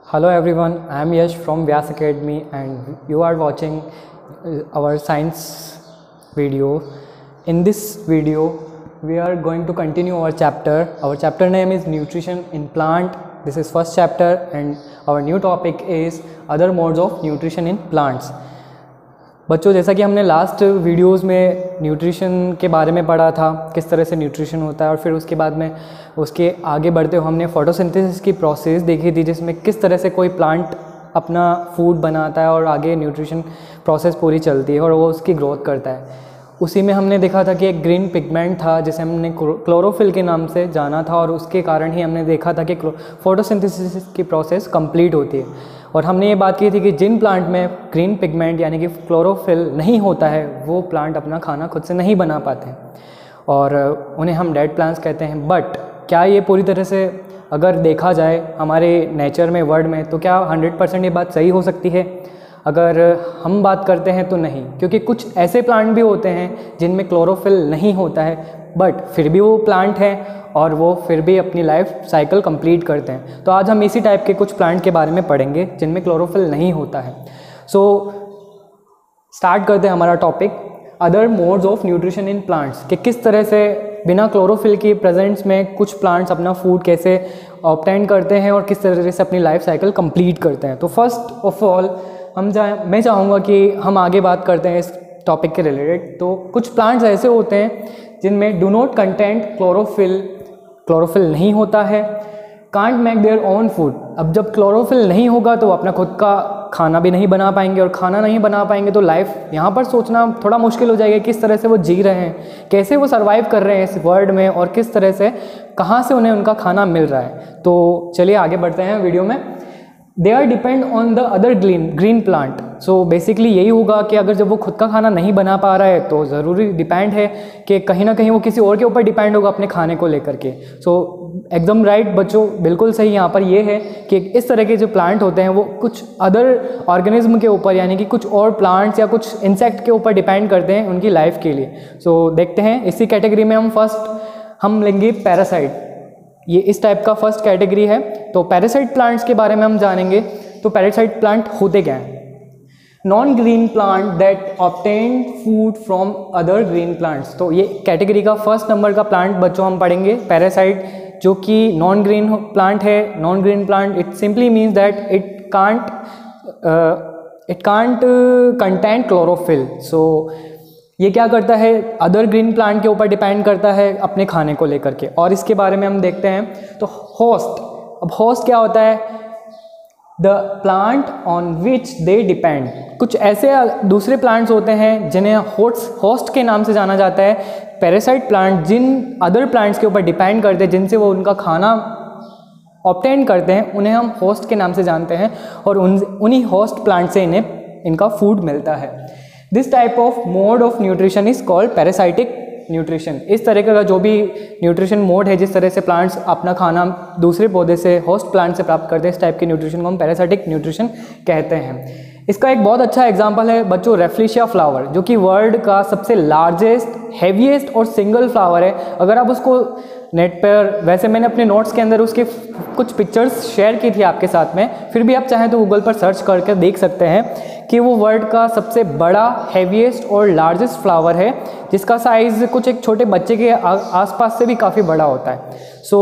Hello everyone, I am Yash from Vyas Academy and you are watching our science video. In this video, we are going to continue our chapter. Our chapter name is Nutrition in Plant. This is first chapter and our new topic is other modes of nutrition in plants. बच्चों, जैसा कि हमने last videos में nutrition के बारे में पढ़ा था, किस तरह से न्यूट्रिशन होता है, और फिर उसके बाद में उसके आगे बढ़ते हुए हमने फोटोसिंथेसिस की प्रोसेस देखी थी, जिसमें किस तरह से कोई प्लांट अपना फूड बनाता है और आगे न्यूट्रिशन प्रोसेस पूरी चलती है और वो उसकी ग्रोथ करता है। उसी में हमने देखा था कि एक ग्रीन पिगमेंट था जिसे हमने क्लोरोफिल के नाम से जाना था, और उसके कारण ही हमने देखा था कि फोटोसिंथेसिस की प्रोसेस कंप्लीट होती है। और हमने ये बात की थी कि जिन प्लांट में ग्रीन पिगमेंट यानी कि क्लोरोफिल नहीं होता है वो प्लांट अपना खाना खुद से नहीं बना पाते हैं और उन्हें हम डेड प्लांट्स कहते हैं। बट क्या ये पूरी तरह से अगर देखा जाए हमारे नेचर में, वर्ल्ड में, तो क्या 100% ये बात सही हो सकती है? अगर हम बात करते हैं तो नहीं, क्योंकि कुछ ऐसे प्लांट भी होते हैं जिनमें क्लोरोफिल नहीं होता है बट फिर भी वो प्लांट हैं और वो फिर भी अपनी लाइफ साइकिल कंप्लीट करते हैं। तो आज हम इसी टाइप के कुछ प्लांट के बारे में पढ़ेंगे जिनमें क्लोरोफिल नहीं होता है। सो स्टार्ट करते हैं हमारा topic, other modes of nutrition in plants, कि किस तरह से बिना क्लोरोफिल की प्रेजेंस में कुछ प्लांट्स अपना फूड कैसे ऑब्टेन करते हैं और किस तरह से अपनी लाइफ साइकिल कंप्लीट करते हैं। तो फर्स्ट ऑफ ऑल मैं चाहूँगा कि हम आगे बात करते हैं इस टॉपिक के रिलेटेड। तो कुछ प्लांट्स ऐसे होते हैं जिनमें डू नॉट कंटेंट क्लोरोफिल नहीं होता है, can't make their own food. अब जब क्लोरोफिल नहीं होगा तो वो अपना खुद का खाना भी नहीं बना पाएंगे, और खाना नहीं बना पाएंगे तो लाइफ यहाँ पर सोचना थोड़ा मुश्किल हो जाएगा किस तरह से वो जी रहे हैं, कैसे वो सर्वाइव कर रहे हैं इस वर्ल्ड में, और किस तरह से कहाँ से उन्हें उनका खाना मिल रहा है। तो चलिए आगे बढ़ते हैं वीडियो में। They are depend on the other green plant. So basically यही होगा कि अगर जब वो खुद का खाना नहीं बना पा रहा है तो ज़रूरी डिपेंड है कि कहीं ना कहीं वो किसी और के ऊपर डिपेंड होगा अपने खाने को लेकर के। सो एकदम राइट बच्चों, बिल्कुल सही। यहाँ पर ये है कि इस तरह के जो प्लांट होते हैं वो कुछ अदर ऑर्गेनिज्म के ऊपर यानी कि कुछ और प्लांट्स या कुछ इंसेक्ट के ऊपर डिपेंड करते हैं उनकी लाइफ के लिए। सो देखते हैं इसी कैटेगरी में हम लेंगे पैरासाइट। ये इस टाइप का फर्स्ट कैटेगरी है। तो पैरासाइट प्लांट्स के बारे में हम जानेंगे। तो पैरासाइट प्लांट होते क्या हैं? Non green plant that obtain food from other green plants. तो ये कैटेगरी का फर्स्ट नंबर का प्लांट बच्चों हम पढ़ेंगे, पैरासाइट, जो कि नॉन ग्रीन प्लांट है। Non green plant it simply means that it can't contain chlorophyll. So ये क्या करता है, अदर ग्रीन प्लांट के ऊपर डिपेंड करता है अपने खाने को लेकर के। और इसके बारे में हम देखते हैं। तो होस्ट, अब होस्ट क्या होता है? The plant on which they depend. कुछ ऐसे दूसरे प्लांट्स होते हैं जिन्हें होस्ट के नाम से जाना जाता है। पैरासाइट प्लांट जिन अदर प्लांट्स के ऊपर डिपेंड करते हैं, जिनसे वो उनका खाना ऑब्टेन करते हैं, उन्हें हम होस्ट के नाम से जानते हैं, और उन्हीं होस्ट प्लांट से इनका फूड मिलता है। This type of mode of nutrition is called parasitic nutrition. इस तरह का जो भी न्यूट्रिशन मोड है, जिस तरह से प्लांट्स अपना खाना दूसरे पौधे से, होस्ट प्लांट से प्राप्त करते हैं, इस टाइप के न्यूट्रिशन को हम पैरासाइटिक न्यूट्रिशन कहते हैं। इसका एक बहुत अच्छा एग्जांपल है बच्चों रेफ्लिशिया फ्लावर, जो कि वर्ल्ड का सबसे लार्जेस्ट, हैवीएस्ट और सिंगल फ्लावर है। अगर आप उसको नेट पर, वैसे मैंने अपने नोट्स के अंदर उसके कुछ पिक्चर्स शेयर की थी आपके साथ में, फिर भी आप चाहें तो गूगल पर सर्च करके देख सकते हैं कि वो वर्ल्ड का सबसे बड़ा, हैवीएस्ट और लार्जेस्ट फ्लावर है, जिसका साइज़ कुछ एक छोटे बच्चे के आसपास से भी काफ़ी बड़ा होता है। सो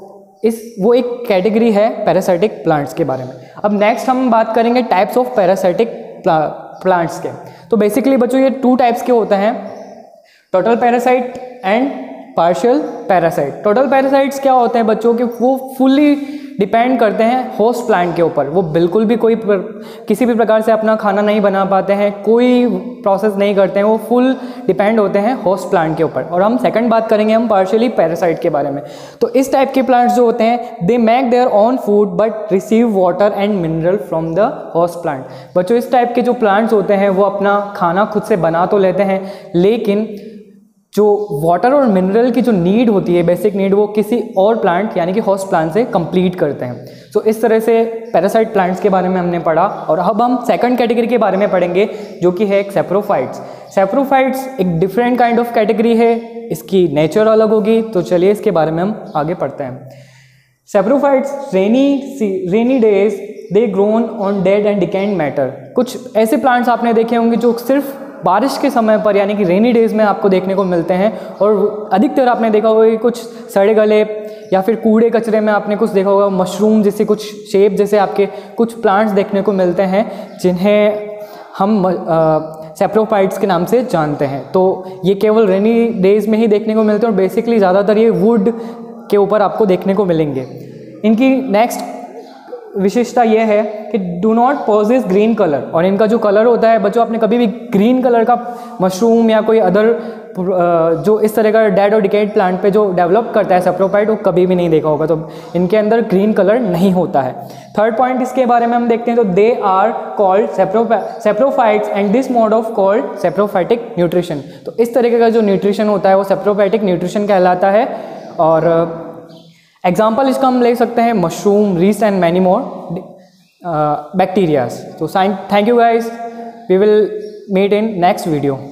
वो एक कैटेगरी है पैरासाइटिक प्लांट्स के बारे में। अब नेक्स्ट हम बात करेंगे टाइप्स ऑफ पैरासाइटिक प्लांट्स के। तो बेसिकली बच्चों ये 2 टाइप्स के होते हैं, total parasite and partial parasite. Total parasites क्या होते हैं बच्चों कि वो फुल्ली डिपेंड करते हैं होस्ट प्लांट के ऊपर। वो बिल्कुल भी किसी भी प्रकार से अपना खाना नहीं बना पाते हैं, कोई प्रोसेस नहीं करते हैं, वो फुल डिपेंड होते हैं होस्ट प्लांट के ऊपर। और हम सेकंड बात करेंगे हम पार्शियली पैरासाइट के बारे में। तो इस टाइप के प्लांट्स जो होते हैं, they make their own food but receive water and mineral from the host plant. बच्चों इस टाइप के जो प्लांट्स होते हैं वो अपना खाना खुद से बना तो लेते हैं, लेकिन जो वाटर और मिनरल की जो नीड होती है, बेसिक नीड, वो किसी और प्लांट यानी कि होस्ट प्लांट से कंप्लीट करते हैं। सो इस तरह से पैरासाइट प्लांट्स के बारे में हमने पढ़ा। और अब हम सेकंड कैटेगरी के बारे में पढ़ेंगे, जो कि है एक सैप्रोफाइट्स। सैप्रोफाइट्स एक डिफरेंट काइंड ऑफ कैटेगरी है, इसकी नेचर अलग होगी। तो चलिए इसके बारे में हम आगे पढ़ते हैं। Saprophytes rainy days they grown on dead and decaying matter। कुछ ऐसे प्लांट्स आपने देखे होंगे जो सिर्फ बारिश के समय पर यानी कि रेनी डेज में आपको देखने को मिलते हैं, और अधिकतर आपने देखा होगा कि कुछ सड़े गले या फिर कूड़े कचरे में आपने कुछ देखा होगा मशरूम जैसे कुछ शेप जैसे आपके कुछ प्लांट्स देखने को मिलते हैं जिन्हें हम सैप्रोफाइट्स के नाम से जानते हैं। तो ये केवल रेनी डेज में ही देखने को मिलते हैं और बेसिकली ज़्यादातर ये वुड के ऊपर आपको देखने को मिलेंगे। इनकी नेक्स्ट विशेषता ये है कि do not possess green colour, और इनका जो कलर होता है बच्चों, आपने कभी भी ग्रीन कलर का मशरूम या कोई अदर जो इस तरह का डेड और डिकेड प्लांट पे जो डेवलप करता है सैप्रोफाइट, वो कभी भी नहीं देखा होगा। तो इनके अंदर ग्रीन कलर नहीं होता है। थर्ड पॉइंट इसके बारे में हम देखते हैं, तो they are called saprophytes and this mode of called saprophytic nutrition. तो इस तरीके का जो न्यूट्रिशन होता है वो सैप्रोफाइटिक न्यूट्रिशन कहलाता है। और एग्जाम्पल इसका हम ले सकते हैं mushroom, yeast and many more bacterias. तो thank you guys, we will meet in next video.